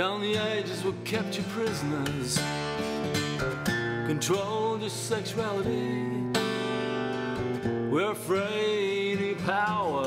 Down the ages we kept you prisoners, controlled your sexuality. We're afraid of your power,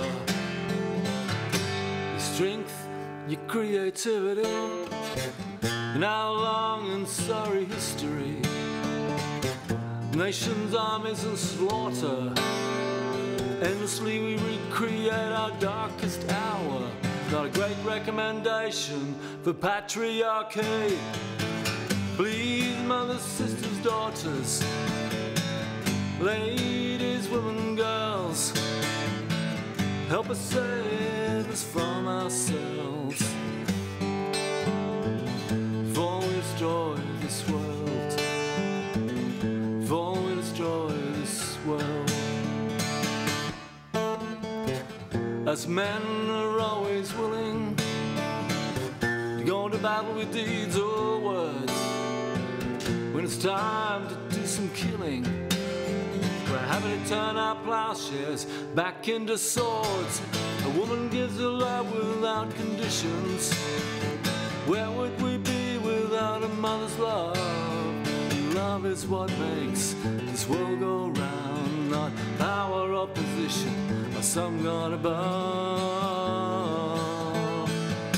your strength, your creativity, and our long and sorry history. Nations, armies and slaughter, endlessly we recreate our darkest hour. Not a great recommendation for patriarchy. Please, mothers, sisters, daughters, ladies, women, girls, help us save us from ourselves, before we destroy this world, before we destroy this world. Us men are always willing to go to battle with deeds or words. When it's time to do some killing, we're happy to turn our plowshares back into swords. A woman gives her love without conditions. Where would we be without a mother's love? Love is what makes this world go round, not power or position or some God above.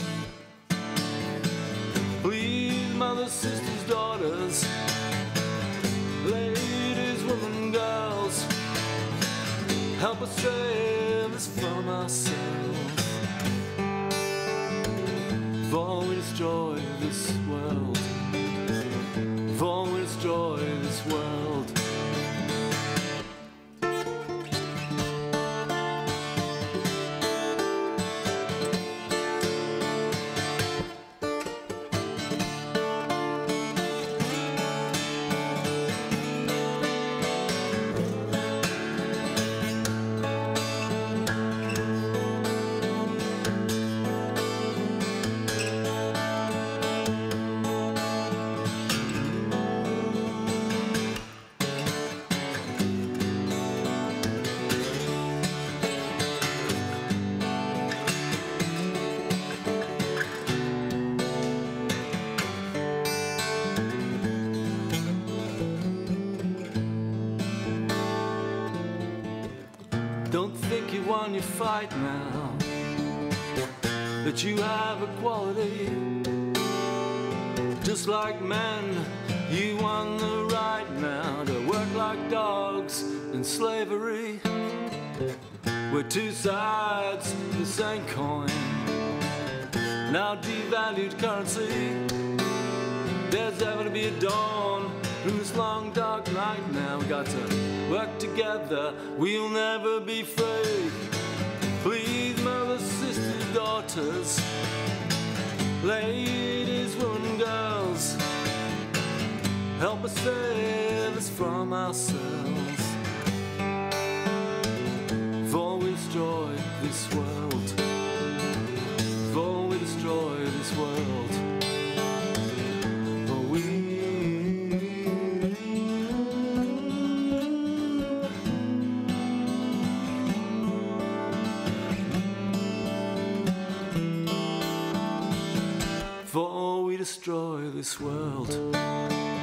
Please, mothers, sisters, daughters, ladies, women, girls, help us save us from ourselves, before we destroy this world, before we destroy this world. Don't think you won your fight now, that you have equality. Just like men, you won the right now to work like dogs in slavery. We're two sides of the same coin, now devalued currency. There's ever to be a dawn in this long dark night now. We got to work together, we'll never be free. Please, mothers, sisters, daughters, ladies, women, girls, help us save us from ourselves, before we destroy this world, before we destroy this world. Before we destroy this world.